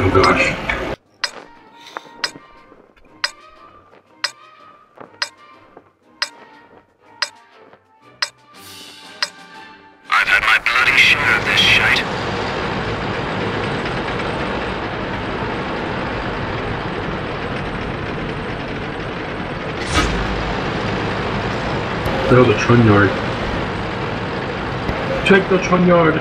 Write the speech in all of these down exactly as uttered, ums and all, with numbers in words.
Oh gosh. I've had my bloody share of this shite. There's the Tron yard. Check the Tron yard.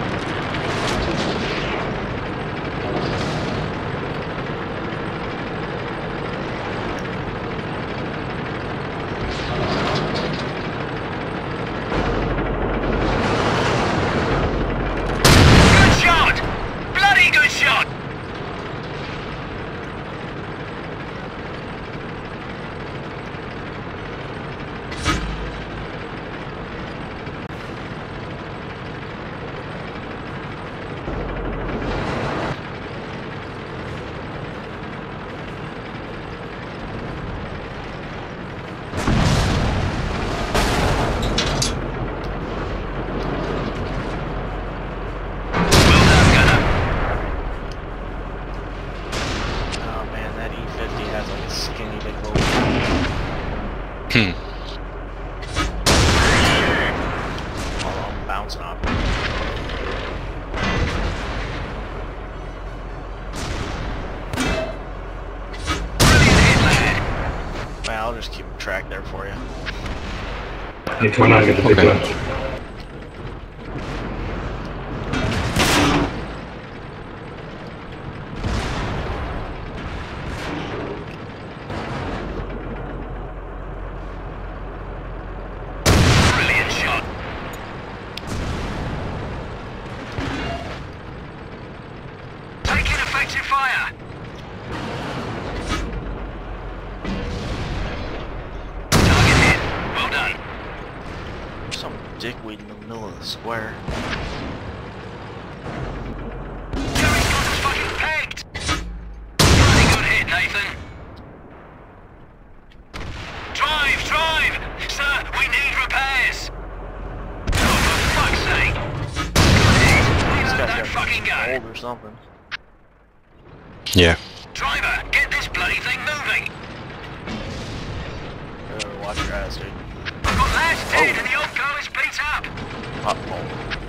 Good shot! Bloody good shot! Skinny big hole. Hmm. Oh, I'm bouncing off. Well, I'll just keep a track there for you. Hey, Tron, I get the big Okay. one. Fire! Target hit. Well done. There's some dickweed in the middle of the square. Jerry's got us fucking pegged! Bloody good hit, Nathan. Drive, drive! Sir, we need repairs! Oh, for fuck's sake! Good hit. This Reload guy's that got fucking gun! gold or something. Yeah. Driver, get this bloody thing moving! Better watch your ass, dude. I've got lads dead and the old girl is beat up! Uh oh.